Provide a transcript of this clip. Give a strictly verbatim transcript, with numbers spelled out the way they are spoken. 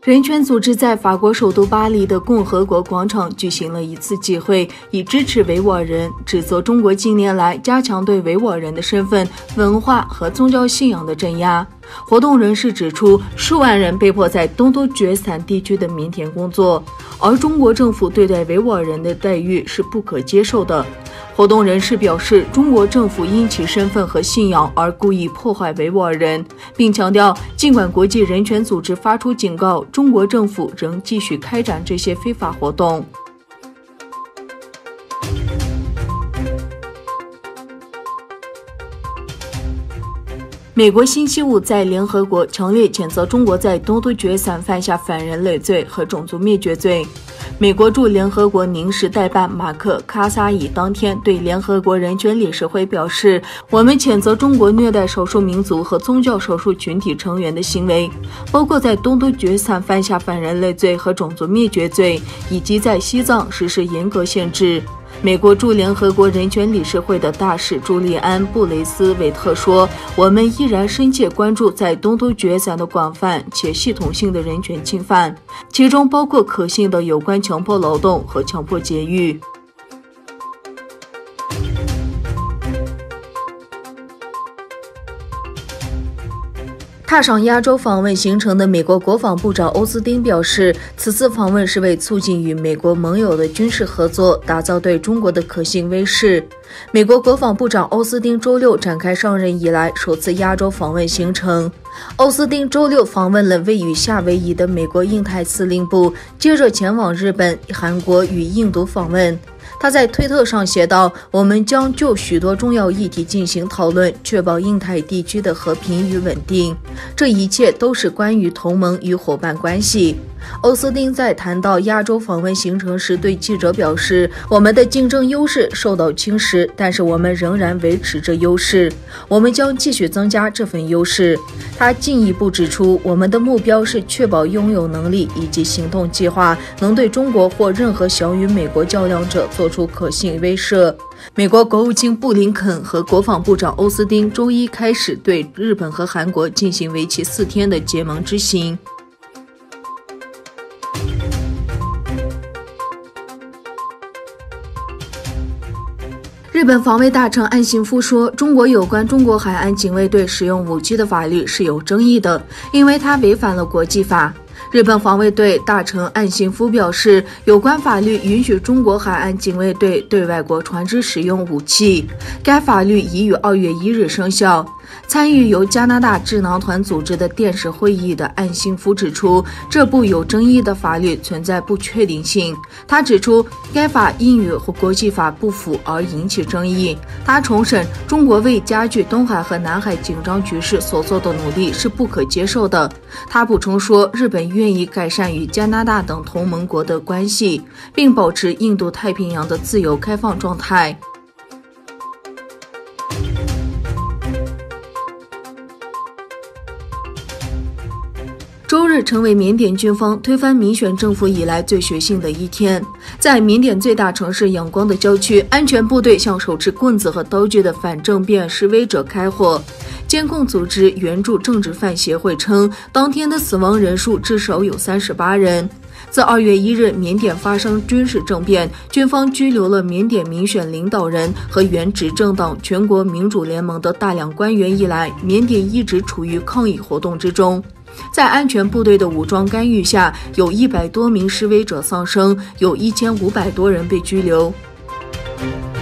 人权组织在法国首都巴黎的共和国广场举行了一次集会，以支持维吾尔人，指责中国近年来加强对维吾尔人的身份、文化和宗教信仰的镇压。活动人士指出，数万人被迫在东突厥散地区的民田工作，而中国政府对待维吾尔人的待遇是不可接受的。活动人士表示，中国政府因其身份和信仰而故意破坏维吾尔人，并强调，尽管国际人权组织发出警告，中国政府仍继续开展这些非法活动。美国星期五在联合国强烈谴责中国在东突厥散犯下反人类罪和种族灭绝罪。美国驻联合国临时代办马克·卡萨伊当天对联合国人权理事会表示，我们谴责中国虐待少数民族和宗教少数群体成员的行为，包括在东突厥散犯下反人类罪和种族灭绝罪，以及在西藏实施严格限制。美国驻联合国人权理事会的大使朱利安·布雷斯韦特说，我们依然深切关注在东突厥散的广泛且系统性的人权侵犯，其中包括可信的有关强迫劳动和强迫劫狱。踏上亚洲访问行程的美国国防部长欧斯汀表示，此次访问是为促进与美国盟友的军事合作，打造对中国的可信威慑。美国国防部长欧斯汀周六展开上任以来首次亚洲访问行程。欧斯汀周六访问了位于夏威夷的美国印太司令部，接着前往日本、韩国与印度访问。他在推特上写道，我们将就许多重要议题进行讨论，确保印太地区的和平与稳定。这一切都是关于同盟与伙伴关系。欧斯汀在谈到亚洲访问行程时对记者表示，我们的竞争优势受到侵蚀，但是我们仍然维持着优势，我们将继续增加这份优势。他进一步指出，我们的目标是确保拥有能力以及行动计划能对中国或任何想与美国较量者做出可信威慑。美国国务卿布林肯和国防部长欧斯汀周一开始对日本和韩国进行为期四天的结盟之行。日本防卫大臣岸信夫说，中国有关中国海岸警卫队使用武器的法律是有争议的，因为它违反了国际法。日本防卫队大臣岸信夫表示，有关法律允许中国海岸警卫队对外国船只使用武器，该法律已于二月一日生效。参与由加拿大智囊团组织的电视会议的岸信夫指出，这部有争议的法律存在不确定性。他指出，该法因与国际法不符而引起争议。他重申，中国为加剧东海和南海紧张局势所做的努力是不可接受的。他补充说，日本愿意改善与加拿大等同盟国的关系，并保持印度太平洋的自由开放状态。周日成为缅甸军方推翻民选政府以来最血腥的一天。在缅甸最大城市仰光的郊区，安全部队向手持棍子和刀具的反政变示威者开火。监控组织援助政治犯协会称，当天的死亡人数至少有三十八人。自二月一日缅甸发生军事政变，军方拘留了缅甸民选领导人和原执政党全国民主联盟的大量官员以来，缅甸一直处于抗议活动之中。在安全部队的武装干预下，有一百多名示威者丧生，有一千五百多人被拘留。